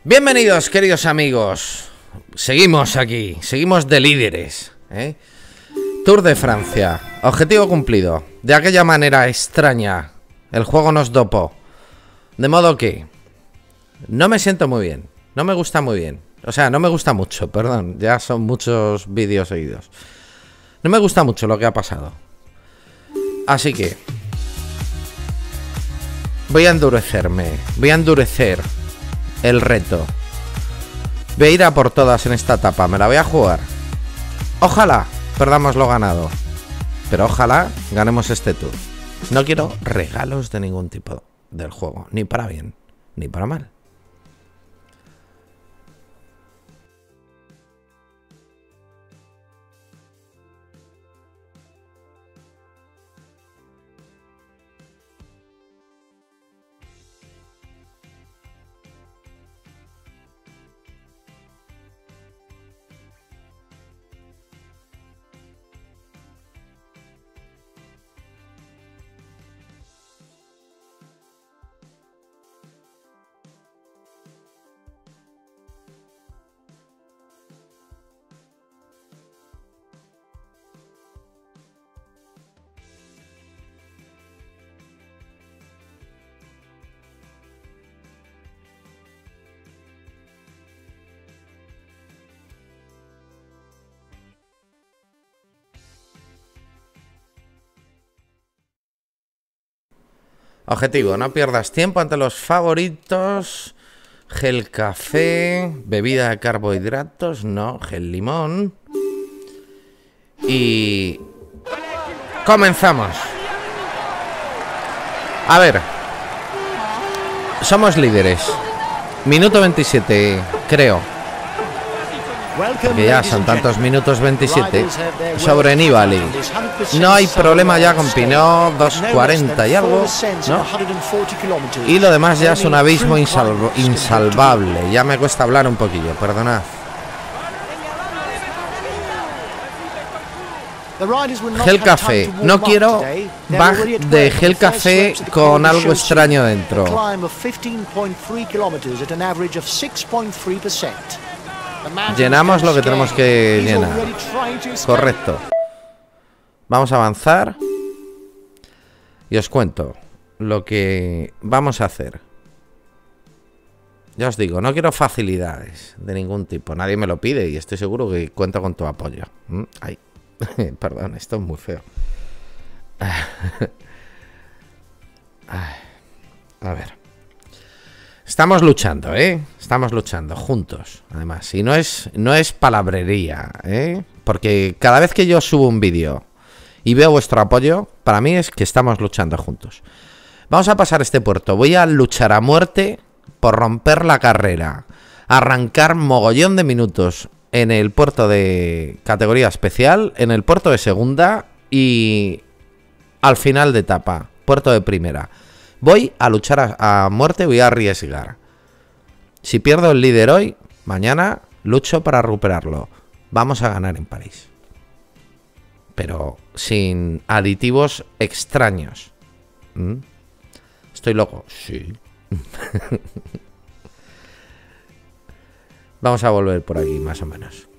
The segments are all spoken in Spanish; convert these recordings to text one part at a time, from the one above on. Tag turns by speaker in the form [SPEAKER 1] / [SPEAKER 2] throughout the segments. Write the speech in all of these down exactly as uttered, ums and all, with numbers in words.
[SPEAKER 1] Bienvenidos, queridos amigos. Seguimos aquí, seguimos de líderes, ¿eh? Tour de Francia, objetivo cumplido. De aquella manera extraña, el juego nos dopó. De modo que no me siento muy bien, no me gusta muy bien. O sea, no me gusta mucho, perdón, ya son muchos vídeos seguidos. No me gusta mucho lo que ha pasado. Así que voy a endurecerme, voy a endurecer el reto. Voy a ir a por todas en esta etapa, me la voy a jugar. Ojalá perdamos lo ganado, pero ojalá ganemos este tour. No quiero regalos de ningún tipo del juego, ni para bien, ni para mal. Objetivo, no pierdas tiempo ante los favoritos. Gel café, bebida de carbohidratos, no, gel limón. Y comenzamos. A ver, somos líderes. Minuto veintisiete, creo. Que ya son tantos minutos veintisiete sobre Nibali. No hay problema ya con Pinot, dos cuarenta y algo, ¿no? Y lo demás ya es un abismo insalv insalvable. Ya me cuesta hablar un poquillo, perdonad. Gel café. No quiero bag de gel café con algo extraño dentro. Llenamos lo que tenemos que llenar. Correcto. Vamos a avanzar. Y os cuento lo que vamos a hacer. Ya os digo, no quiero facilidades de ningún tipo. Nadie me lo pide y estoy seguro que cuento con tu apoyo. Ay, perdón, esto es muy feo. A ver. Estamos luchando, ¿eh? Estamos luchando juntos, además. Y no es, no es palabrería, ¿eh? Porque cada vez que yo subo un vídeo y veo vuestro apoyo, para mí es que estamos luchando juntos. Vamos a pasar este puerto. Voy a luchar a muerte por romper la carrera. Arrancar mogollón de minutos en el puerto de categoría especial, en el puerto de segunda y al final de etapa, puerto de primera. Voy a luchar a, a muerte, voy a arriesgar. Si pierdo el líder hoy, mañana lucho para recuperarlo. Vamos a ganar en París. Pero sin aditivos extraños. ¿Mm? ¿Estoy loco? Sí. Vamos a volver por aquí, más o menos.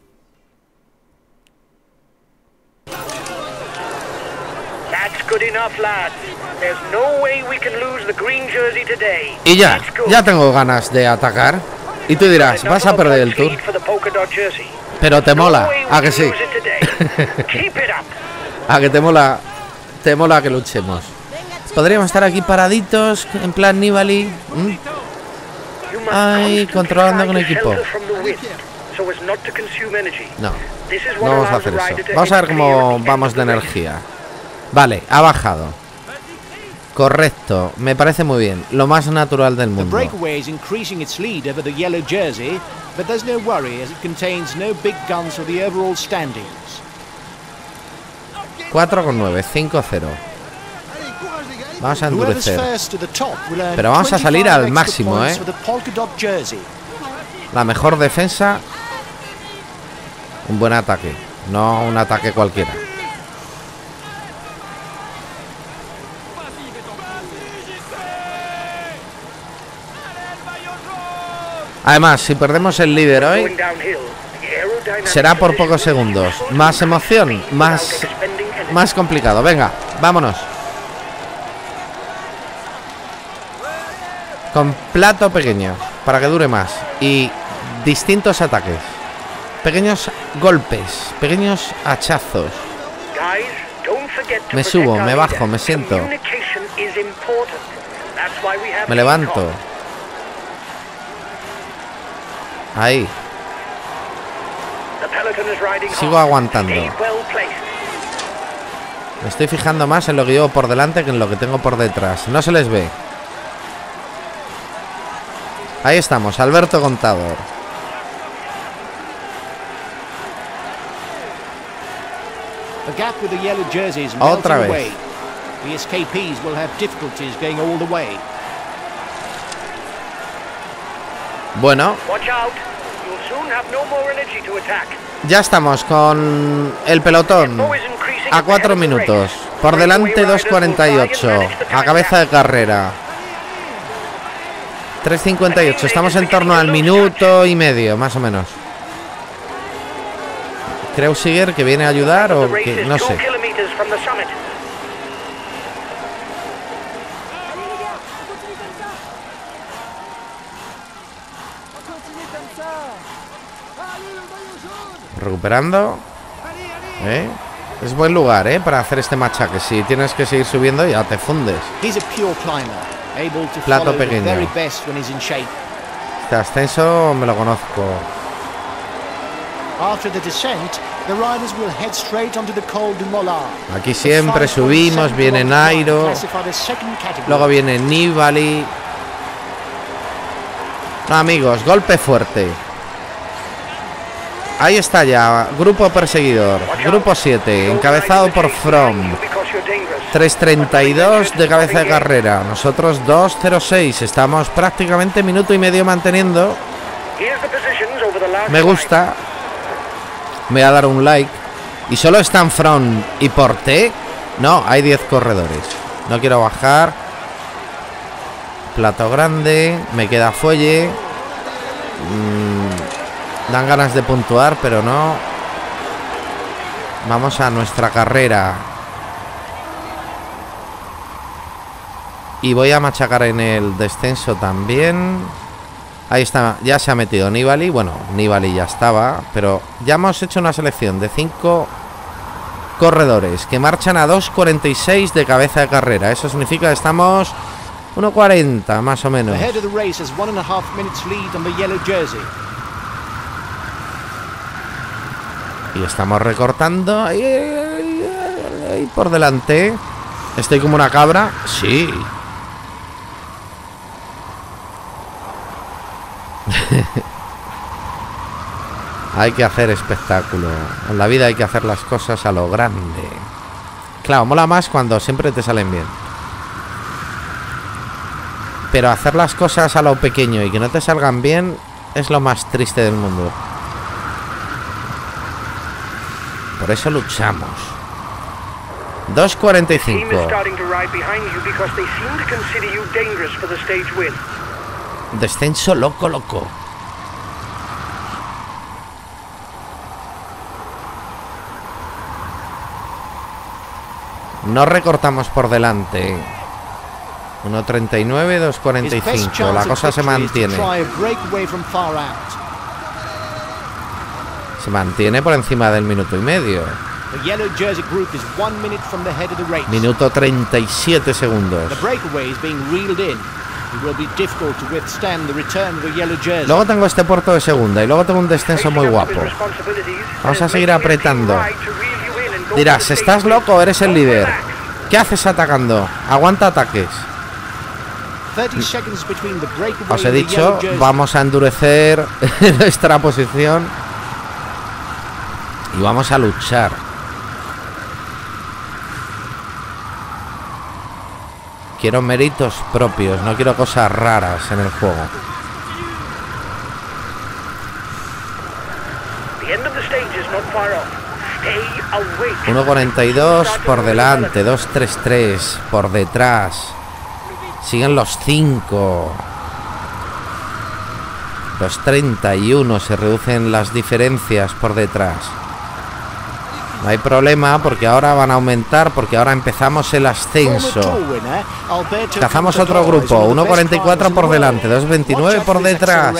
[SPEAKER 1] Y ya, ya tengo ganas de atacar. Y tú dirás, vas a perder el tour. Pero te mola, ¿a que sí? ¿A que te mola? Te mola que luchemos. Podríamos estar aquí paraditos, en plan Nibali. ¿Mm? Ay, controlando con equipo. No, no vamos a hacer eso. Vamos a ver cómo vamos de energía. Vale, ha bajado. Correcto, me parece muy bien. Lo más natural del mundo. cuatro con nueve, cinco cero. Vamos a endurecer. Pero vamos a salir al máximo, ¿eh? La mejor defensa. Un buen ataque. No un ataque cualquiera. Además, si perdemos el líder hoy, será por pocos segundos. Más emoción, más, más complicado. Venga, vámonos. Con plato pequeño, para que dure más. Y distintos ataques. Pequeños golpes, pequeños hachazos. Me subo, me bajo, me siento. Me levanto. Ahí. Sigo aguantando. Me estoy fijando más en lo que llevo por delante que en lo que tengo por detrás. No se les ve. Ahí estamos, Alberto Contador. Otra vez. Bueno, ya estamos con el pelotón a cuatro minutos. Por delante dos cuarenta y ocho a cabeza de carrera. tres cincuenta y ocho. Estamos en torno al minuto y medio, más o menos. Kreuziger que viene a ayudar o que no sé. Recuperando. ¿Eh? Es buen lugar, ¿eh? Para hacer este machaque. Si tienes que seguir subiendo ya te fundes. Plato pequeño. Este ascenso me lo conozco. Aquí siempre subimos. Viene Nairo. Luego viene Nibali. No, amigos, golpe fuerte. Ahí está ya, grupo perseguidor, grupo siete, encabezado por Fromm. tres treinta y dos de cabeza de carrera, nosotros dos cero seis, estamos prácticamente minuto y medio manteniendo. Me gusta. Me voy a dar un like. Y solo están Fromm y Porté. No, hay diez corredores. No quiero bajar. Plato grande, me queda fuelle. Mmm... Dan ganas de puntuar, pero no. Vamos a nuestra carrera. Y voy a machacar en el descenso también. Ahí está, ya se ha metido Nibali. Bueno, Nibali ya estaba, pero ya hemos hecho una selección de cinco corredores que marchan a dos cuarenta y seis de cabeza de carrera. Eso significa que estamos uno cuarenta más o menos. Y estamos recortando ahí, ahí, ahí por delante. Estoy como una cabra. Sí. Hay que hacer espectáculo. En la vida hay que hacer las cosas a lo grande. Claro, mola más cuando siempre te salen bien. Pero hacer las cosas a lo pequeño y que no te salgan bien es lo más triste del mundo. Por eso luchamos. dos cuarenta y cinco. Descenso loco, loco. No recortamos por delante. uno treinta y nueve, dos cuarenta y cinco. La cosa se mantiene. Se mantiene por encima del minuto y medio. Minuto treinta y siete segundos. Luego tengo este puerto de segunda y luego tengo un descenso muy guapo. Vamos a seguir apretando. Dirás, ¿estás loco o eres el líder? ¿Qué haces atacando? Aguanta ataques. Os he dicho, vamos a endurecer nuestra posición y vamos a luchar. Quiero méritos propios, no quiero cosas raras en el juego. uno cuarenta y dos por delante, dos treinta y tres por detrás. Siguen los cinco. Los treinta y uno se reducen las diferencias por detrás. No hay problema porque ahora van a aumentar, porque ahora empezamos el ascenso. Cazamos otro grupo, uno cuarenta y cuatro por delante, dos veintinueve por detrás.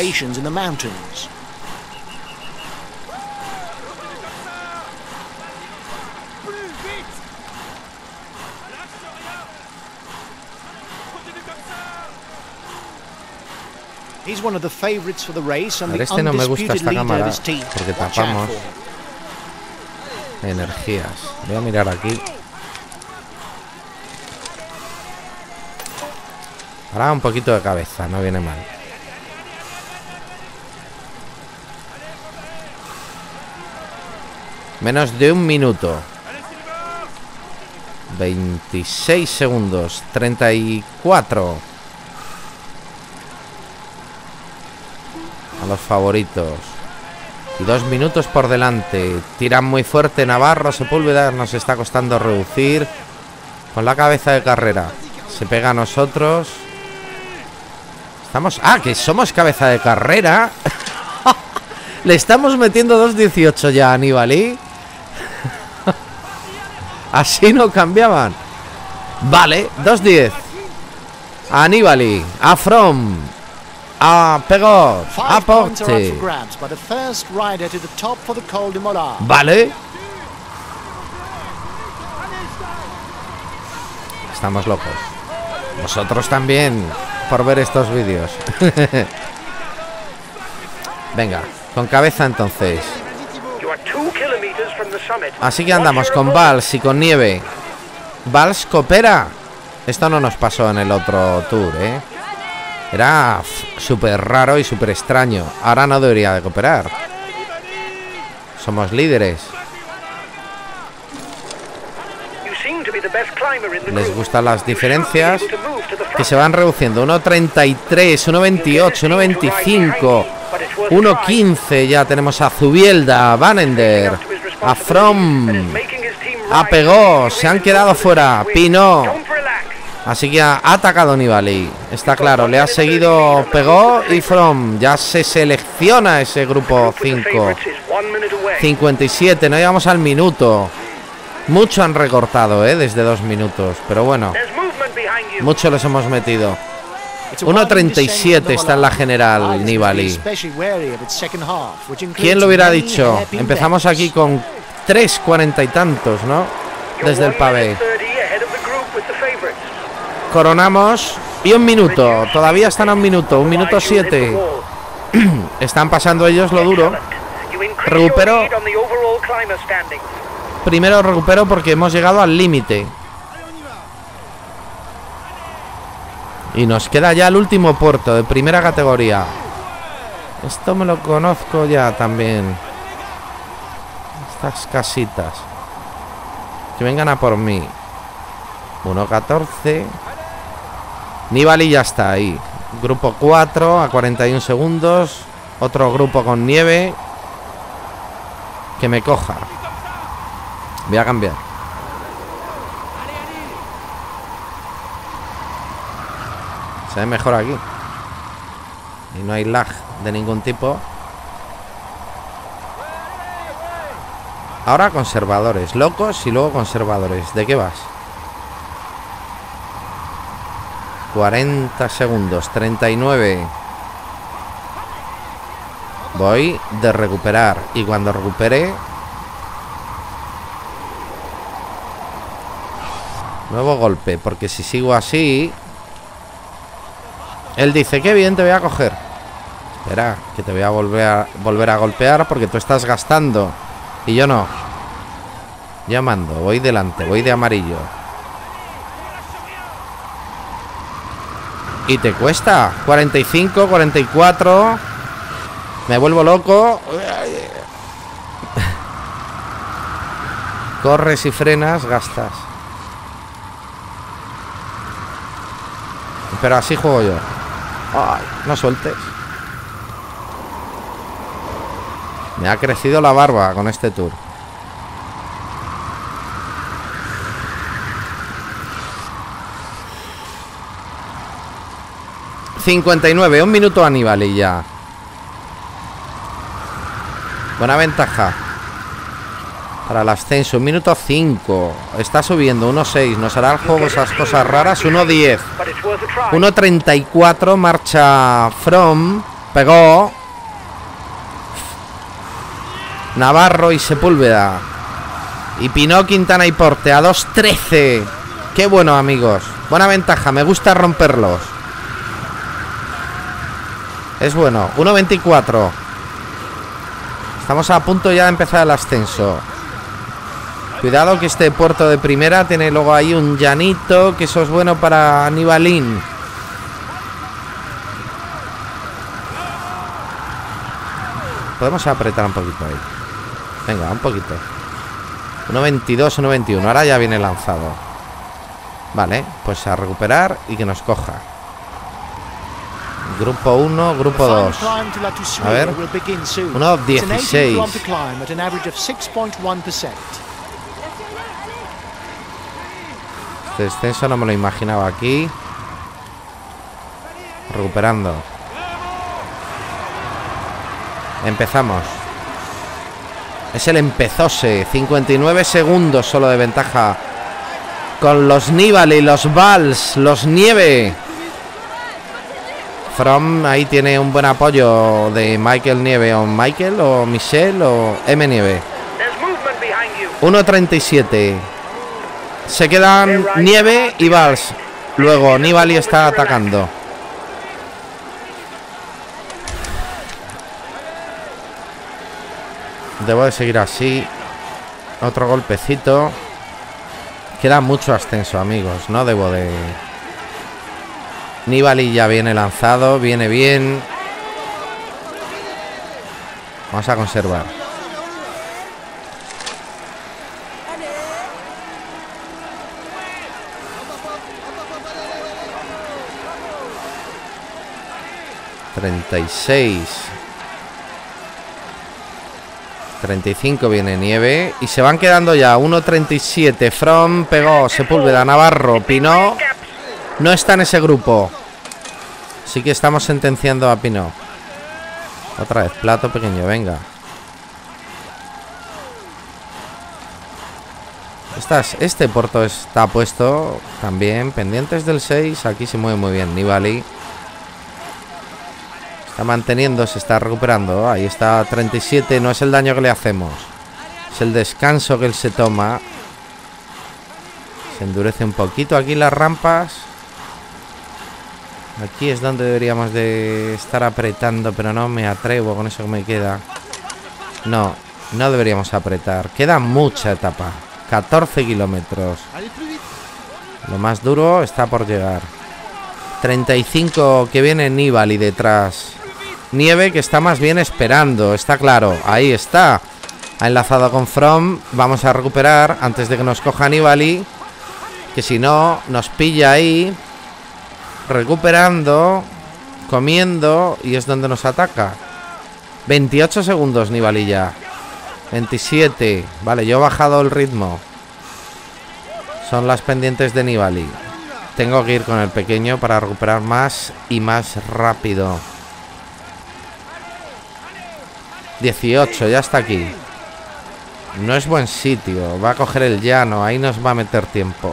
[SPEAKER 1] A ver, este no me gusta esta cámara porque tapamos energías. Voy a mirar aquí. Ahora un poquito de cabeza, no viene mal. Menos de un minuto. veintiséis segundos. treinta y cuatro. A los favoritos. Y dos minutos por delante. Tiran muy fuerte Navarro. Sepúlveda nos está costando reducir. Con la cabeza de carrera. Se pega a nosotros. Estamos... Ah, que somos cabeza de carrera. Le estamos metiendo dos dieciocho ya a Nibali. Así no cambiaban. Vale, dos diez. A Nibali. A From. A Pegó. A Porte. Vale. Estamos locos. Vosotros también por ver estos vídeos. Venga, con cabeza entonces. Así que andamos con Valls y con nieve. Valls coopera. Esto no nos pasó en el otro tour, ¿eh? Era súper raro y súper extraño. Ahora no debería de cooperar. Somos líderes. Les gustan las diferencias que se van reduciendo. uno treinta y tres, uno veintiocho, uno veinticinco, uno quince. Ya tenemos a Zubielda, a Vanender, a From, a Pegó. Se han quedado fuera. Pino. Así que ha atacado Nibali. Está claro, le ha seguido Pegó y From. Ya se selecciona ese grupo cinco. cincuenta y siete, no llegamos al minuto. Mucho han recortado, ¿eh? Desde dos minutos. Pero bueno, mucho les hemos metido. uno treinta y siete está en la general Nibali. ¿Quién lo hubiera dicho? Empezamos aquí con tres cuarenta y tantos, ¿no? Desde el pavé. Coronamos. Y un minuto. Todavía están a un minuto. Un minuto siete. Están pasando ellos lo duro. Recupero. Primero recupero porque hemos llegado al límite. Y nos queda ya el último puerto de primera categoría. Esto me lo conozco ya también. Estas casitas. Que vengan a por mí. uno catorce. Nibali ya está ahí. Grupo cuatro a cuarenta y un segundos. Otro grupo con nieve. Que me coja. Voy a cambiar. Se ve mejor aquí. Y no hay lag de ningún tipo. Ahora conservadores. Locos y luego conservadores. ¿De qué vas? cuarenta segundos. treinta y nueve. Voy de recuperar. Y cuando recupere... Nuevo golpe. Porque si sigo así... Él dice, qué bien, te voy a coger. Espera, que te voy a volver a, volver a golpear porque tú estás gastando. Y yo no. Yo mando, voy delante, voy de amarillo. Y te cuesta. cuarenta y cinco, cuarenta y cuatro. Me vuelvo loco. Corres y frenas, gastas. Pero así juego yo. Ay, no sueltes. Me ha crecido la barba con este tour. cincuenta y nueve, un minuto a Nibali ya. Buena ventaja para el ascenso. Un minuto cinco. Está subiendo. uno seis. Nos hará el juego esas cosas raras. uno diez. uno treinta y cuatro. Marcha From. Pegó Navarro y Sepúlveda. Y Pinó, Quintana y Porte a dos trece. Qué bueno, amigos. Buena ventaja. Me gusta romperlos. Es bueno. uno veinticuatro. Estamos a punto ya de empezar el ascenso. Cuidado que este puerto de primera tiene luego ahí un llanito, que eso es bueno para Aníbalín. Podemos apretar un poquito ahí. Venga, un poquito. uno veintidós, uno veintiuno. Ahora ya viene lanzado. Vale, pues a recuperar y que nos coja. Grupo uno, grupo dos. A ver. uno dieciséis. Este descenso no me lo imaginaba aquí. Recuperando. Empezamos. Es el empezose. cincuenta y nueve segundos solo de ventaja. Con los Nibali, los Valls, los Nieve. From ahí tiene un buen apoyo de Michael Nieve. O Michael o Michelle o M Nieve. uno treinta y siete. Se quedan Nieve y Valls. Luego Nibali está atacando. Debo de seguir así. Otro golpecito. Queda mucho ascenso, amigos. No debo de... Nibali ya viene lanzado. Viene bien. Vamos a conservar. treinta y seis. treinta y cinco viene Nieve. Y se van quedando ya. uno treinta y siete. From pegó. Sepúlveda, Navarro, Pinó. No está en ese grupo. Así que estamos sentenciando a Pinó. Otra vez, plato pequeño, venga. Estas, este puerto está puesto también. Pendientes del seis. Aquí se mueve muy bien Nibali. Está manteniendo, se está recuperando. Ahí está treinta y siete. No es el daño que le hacemos, es el descanso que él se toma. Se endurece un poquito aquí las rampas. Aquí es donde deberíamos de estar apretando, pero no me atrevo con eso que me queda. No, no deberíamos apretar. Queda mucha etapa. catorce kilómetros. Lo más duro está por llegar. treinta y cinco que viene Nibali detrás. Nieve que está más bien esperando, está claro. Ahí está. Ha enlazado con From. Vamos a recuperar antes de que nos coja Nibali, que si no nos pilla ahí. Recuperando. Comiendo. Y es donde nos ataca. veintiocho segundos Nibali ya. veintisiete. Vale, yo he bajado el ritmo. Son las pendientes de Nibali. Tengo que ir con el pequeño para recuperar más y más rápido. dieciocho, ya está aquí. No es buen sitio. Va a coger el llano. Ahí nos va a meter tiempo.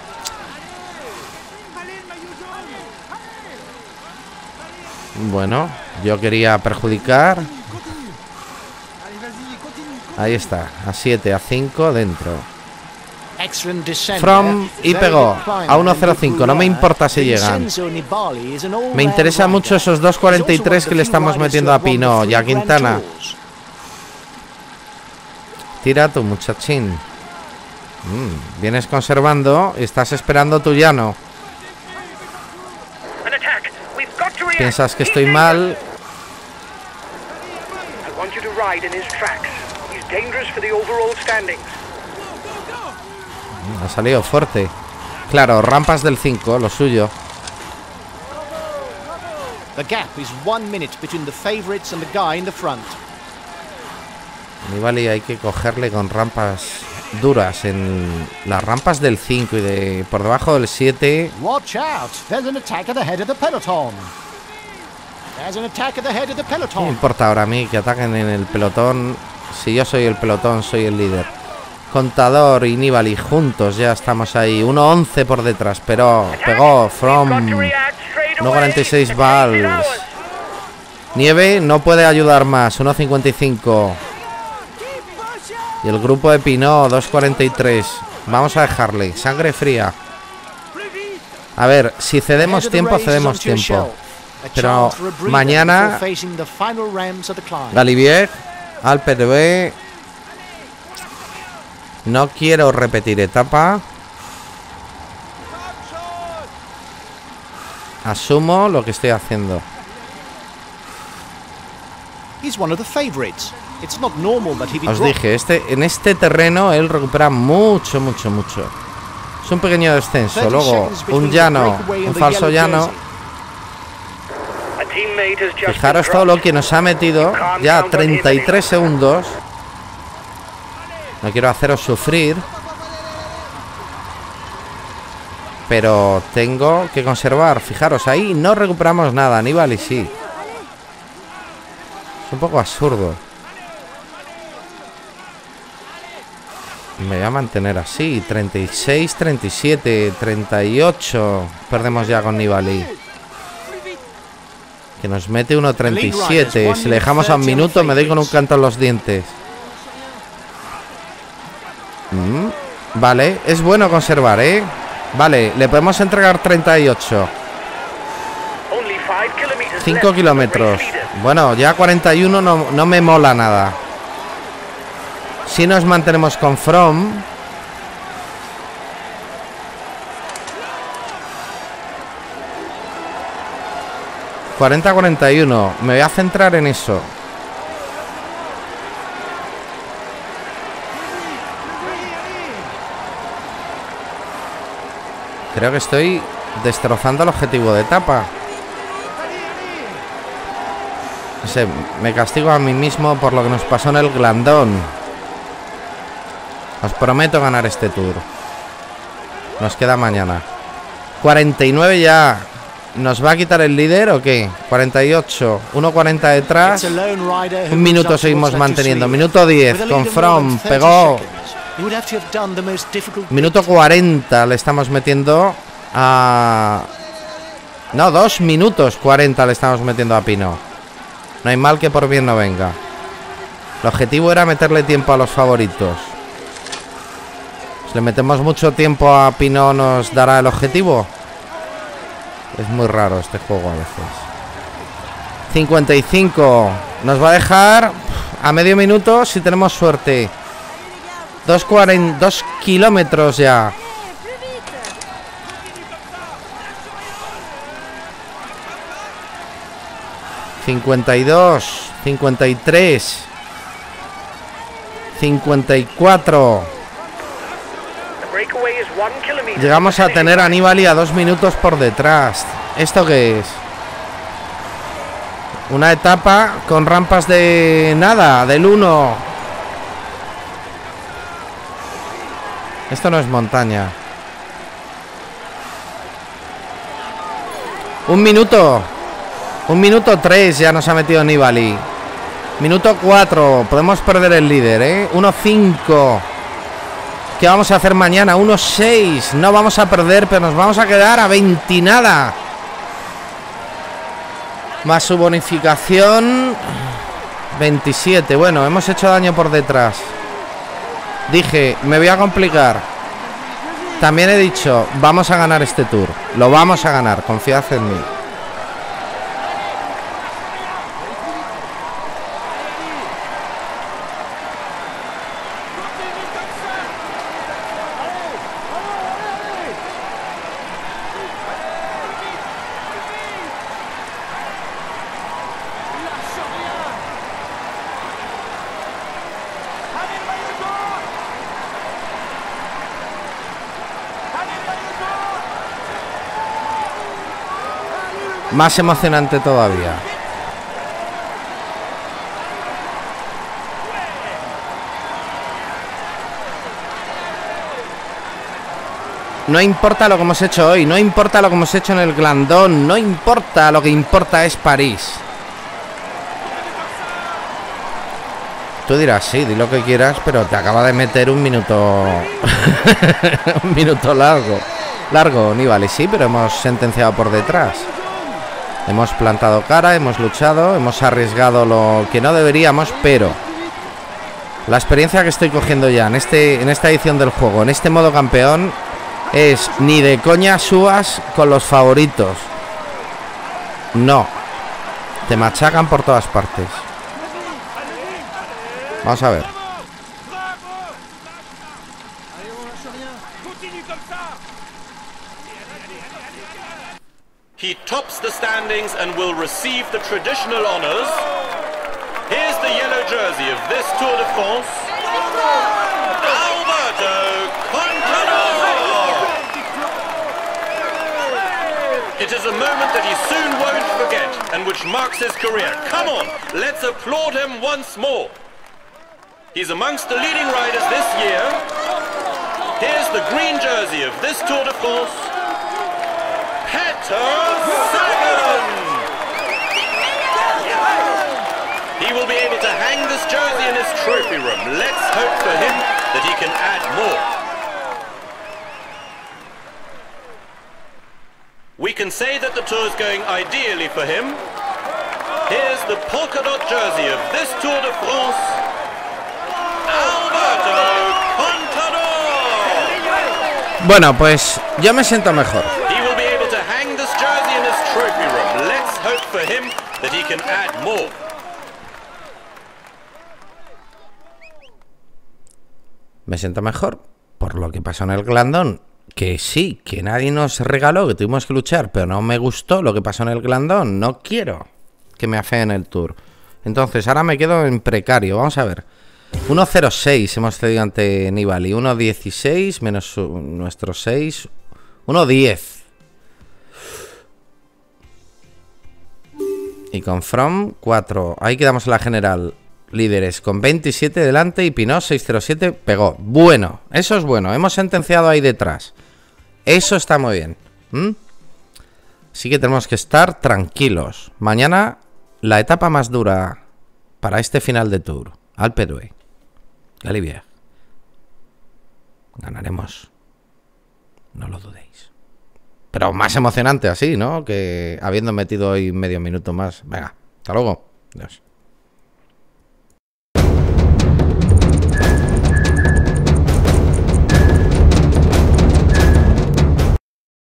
[SPEAKER 1] Bueno, yo quería perjudicar. Ahí está. A siete, a cinco, dentro. From y pegó a uno cero cinco. No me importa si llegan. Me interesa mucho esos dos cuarenta y tres que le estamos metiendo a Pinó y a Quintana. Tira tu muchachín. mm, Vienes conservando y estás esperando tu llano. Piensas que estoy mal. Ha salido fuerte. Claro, rampas del cinco, lo suyo. Nibali hay que cogerle con rampas duras. En las rampas del cinco y de por debajo del siete. No importa ahora a mí que ataquen en el pelotón. Si yo soy el pelotón, soy el líder. Contador y Nibali juntos, ya estamos ahí. uno once por detrás, pero pegó From. uno cuarenta y seis Valls. Nieve no puede ayudar más. uno cincuenta y cinco. Y el grupo de Pinot, dos cuarenta y tres. Vamos a dejarle. Sangre fría. A ver, si cedemos tiempo, cedemos tiempo. Pero mañana Galibier, Alpe d'Huez. No quiero repetir etapa. Asumo lo que estoy haciendo. Os dije, este, en este terreno él recupera mucho, mucho, mucho. Es un pequeño descenso, luego un llano, un falso llano. Fijaros todo lo que nos ha metido. Ya treinta y tres segundos. No quiero haceros sufrir, pero tengo que conservar. Fijaros, ahí no recuperamos nada. Nibali sí. Es un poco absurdo. Me voy a mantener así. treinta y seis, treinta y siete, treinta y ocho. Perdemos ya con Nibali, que nos mete uno treinta y siete. Si le dejamos a un minuto, me doy con un canto en los dientes. Mm, vale, es bueno conservar, ¿eh? Vale, le podemos entregar treinta y ocho. cinco kilómetros. Bueno, ya cuarenta y uno no, no me mola nada. Si nos mantenemos con From. cuarenta a cuarenta y uno. Me voy a centrar en eso. Creo que estoy destrozando el objetivo de etapa. No sé, me castigo a mí mismo por lo que nos pasó en el Glandón. Os prometo ganar este tour. Nos queda mañana. cuarenta y nueve ya. ¿Nos va a quitar el líder o qué? cuarenta y ocho. uno cuarenta detrás. Un minuto seguimos manteniendo. Minuto diez. Con From. Pegó. Minuto cuarenta le estamos metiendo a... No, dos minutos cuarenta le estamos metiendo a Pinot. No hay mal que por bien no venga. El objetivo era meterle tiempo a los favoritos. Si le metemos mucho tiempo a Pinot, ¿nos dará el objetivo? Es muy raro este juego a veces. cincuenta y cinco. Nos va a dejar a medio minuto si tenemos suerte. dos kilómetros ya. cincuenta y dos, cincuenta y tres, cincuenta y cuatro. Llegamos a tener a Nibali a dos minutos por detrás. ¿Esto qué es? Una etapa con rampas de nada, del uno. Esto no es montaña. Un minuto. Un minuto tres ya nos ha metido Nibali. Minuto cuatro. Podemos perder el líder, ¿eh? uno cinco. ¿Qué vamos a hacer mañana? uno seis. No vamos a perder, pero nos vamos a quedar a veinte nada. Más su bonificación. veintisiete. Bueno, hemos hecho daño por detrás. Dije, me voy a complicar. También he dicho, vamos a ganar este tour. Lo vamos a ganar, confiad en mí. Más emocionante todavía. No importa lo que hemos hecho hoy, no importa lo que hemos hecho en el Glandón, no importa, lo que importa es París. Tú dirás, sí, di lo que quieras, pero te acaba de meter un minuto... un minuto largo. Largo, Nibali, sí, pero hemos sentenciado por detrás. Hemos plantado cara, hemos luchado, hemos arriesgado lo que no deberíamos, pero... la experiencia que estoy cogiendo ya en, este, en esta edición del juego, en este modo campeón, es ni de coña subas con los favoritos. No. Te machacan por todas partes. Vamos a ver.
[SPEAKER 2] He tops the standings and will receive the traditional honors. Here's the yellow jersey of this Tour de France. Alberto Contador. It is a moment that he soon won't forget and which marks his career. Come on, let's applaud him once more. He's amongst the leading riders this year. Here's the green jersey of this Tour de France. Peter Sagan! He will be able to hang this jersey in his trophy room. Let's hope for him that he can add more. We can say that the tour is going ideally for him. Here's the polka dot jersey of this Tour de France. Alberto Contador.
[SPEAKER 1] Bueno, pues yo me siento mejor.
[SPEAKER 2] He will be able to hang this jersey in his trophy room. Let's hope for him that he can add more.
[SPEAKER 1] Me siento mejor por lo que pasó en el Glandón. Que sí, que nadie nos regaló, que tuvimos que luchar, pero no me gustó lo que pasó en el Glandón. No quiero que me afeen el Tour. Entonces ahora me quedo en precario. Vamos a ver. uno cero seis hemos cedido ante Nibali. uno dieciséis menos su, nuestro seis. uno diez. Y con From cuatro. Ahí quedamos en la general. Líderes con veintisiete delante y Pinot seis cero siete pegó. Bueno, eso es bueno. Hemos sentenciado ahí detrás. Eso está muy bien. ¿Mm? Así que tenemos que estar tranquilos. Mañana la etapa más dura para este final de Tour. Alpe d'Huez. Galibier. Ganaremos. No lo dudéis. Pero más emocionante así, ¿no? Que habiendo metido hoy medio minuto más. Venga, hasta luego. Adiós.